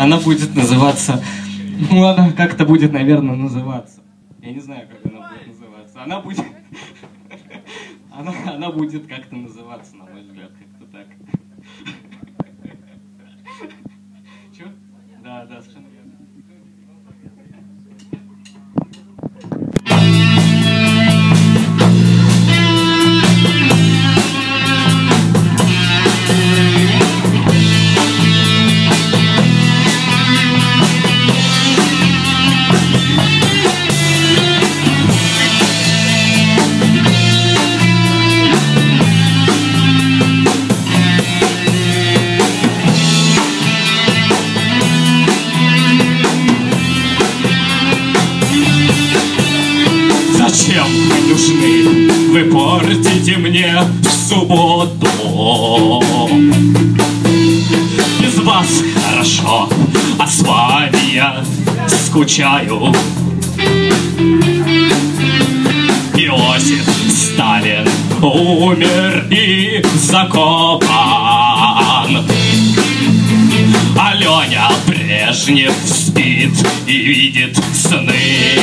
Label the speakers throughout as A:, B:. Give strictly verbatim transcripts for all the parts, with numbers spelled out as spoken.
A: Она будет называться... Ну, она как-то будет, наверное, называться. Я не знаю, как она будет называться. Она будет... Она, она будет как-то называться, на мой взгляд, как-то так. Чё? Да, да, совершенно верно.
B: Зачем вы нужны? Вы портите мне в субботу. Без вас хорошо, а с вами я скучаю. Иосиф Сталин умер и закопан, а Леня Брежнев спит и видит сны.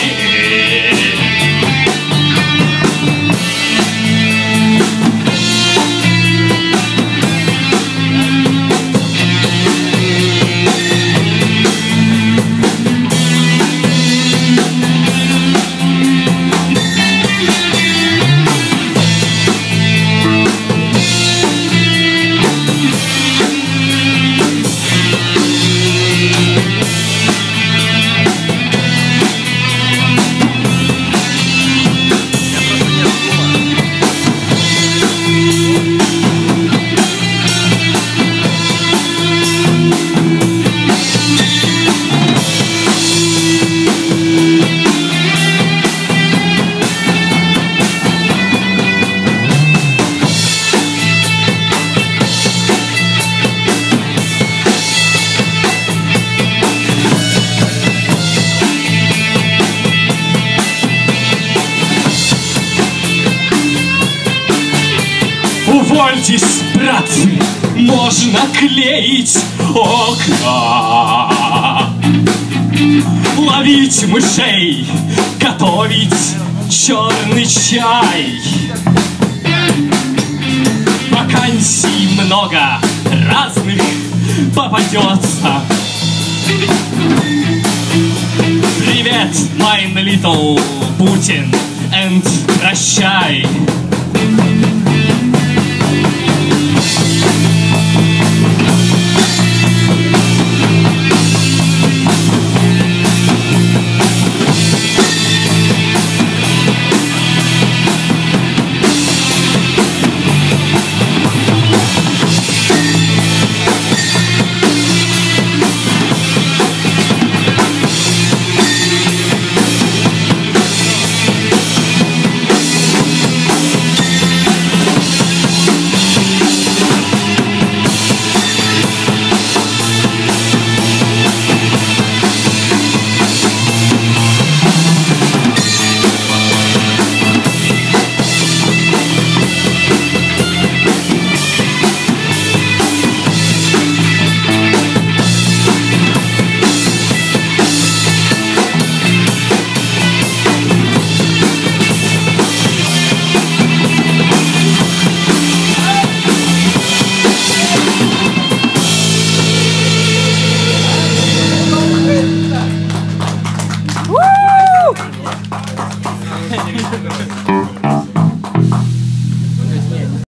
B: Увольтесь, братцы, можно клеить окна, ловить мышей, готовить черный чай. Вакансий много разных попадется. Привет, my little Putin, and прощай.
C: Woo!